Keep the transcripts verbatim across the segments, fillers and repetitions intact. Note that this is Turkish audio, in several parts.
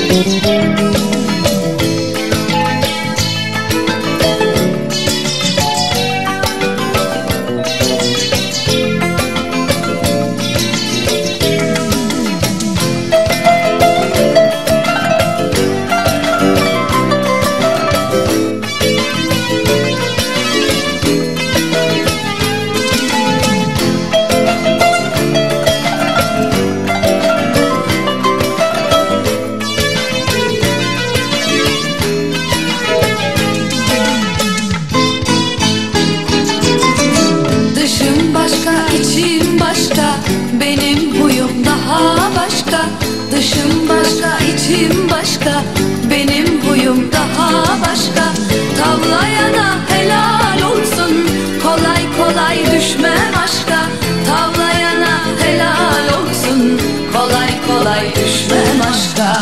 Benim huyum daha başka, dışım başka, içim başka. Benim huyum daha başka. Tavlayana helal olsun, kolay kolay düşmem aşka. Tavlayana helal olsun, kolay kolay düşmem aşka.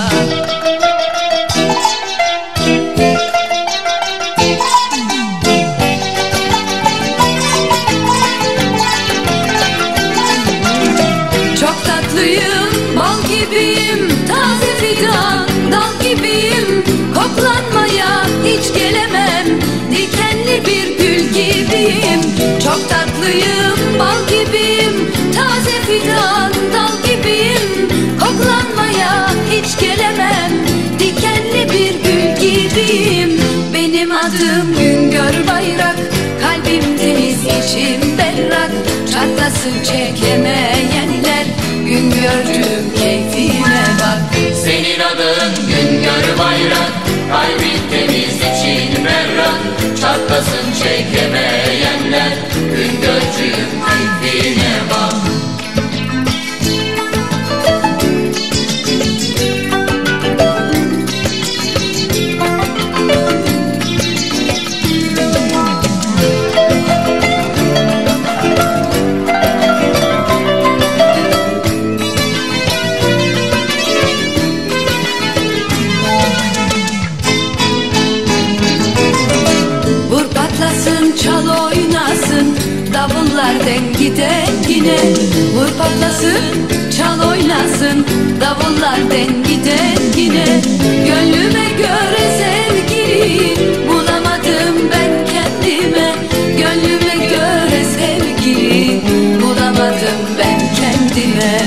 Bal gibiyim, taze fidan, dal gibiyim. Koklanmaya hiç gelemem, dikenli bir gül gibiyim. Çok tatlıyım, bal gibiyim, taze fidan, dal gibiyim. Koklanmaya hiç gelemem, dikenli bir gül gibiyim. Benim adım Güngör Bayrak, kalbim temiz, içim berrak. Çatlasın çekemeyenler, Güngörcüğüm keyfine bak. Senin adın Güngör Bayrak, kalbin temiz, için berrak. Çatlasın çekemeyenler, Güngörcüğüm keyfine bak. Çal oynasın, davullar dengi dengine. Vur patlasın, çal oynasın, davullar dengi dengine. Gönlüme göre sevgili bulamadım ben kendime. Gönlüme göre sevgili bulamadım ben kendime.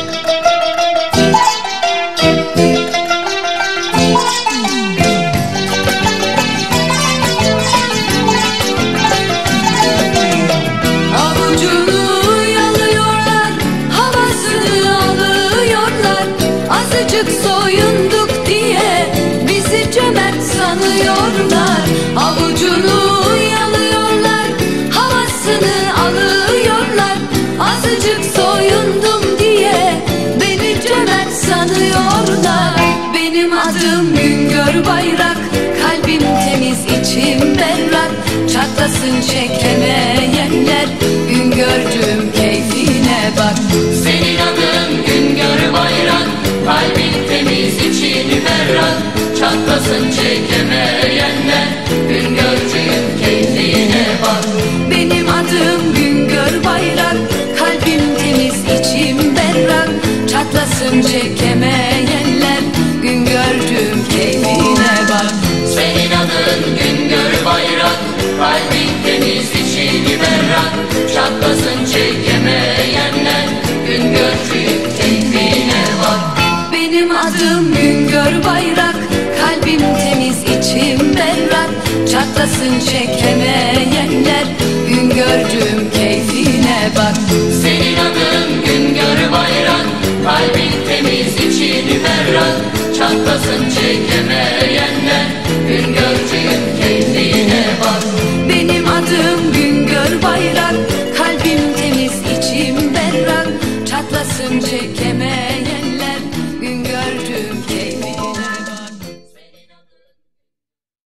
Soyunduk diye bizi cömert sanıyorlar. Avucunu yalıyorlar, havasını alıyorlar. Azıcık soyundum diye beni cömert sanıyorlar. Benim adım Güngör Bayrak, kalbim temiz, içim berrak. Çatlasın çekemeyenler, Güngörcüğüm keyfine bak. Senin adın Güngör Bayrak, kalbin temiz, içini berrak. Çatlasın çekemeyenler, Güngörcüğüm keyfine bak. Benim adım Güngör Bayrak, kalbim temiz, içim berrak. Çatlasın çekemeyenler, Güngörcüğüm keyfine bak. Senin adın Güngör Bayrak, kalbin temiz, içini berrak. Çatlasın çekemeyenler, Güngörcüğüm keyfine bak. Benim adım Güngör Bayrak, kalbim temiz, içim berrak. Çatlasın çekemeyenler, Güngörcüğüm keyfine bak. Senin adın Güngör Bayrak, kalbin temiz, içini berrak. Çatlasın çekemeyenler,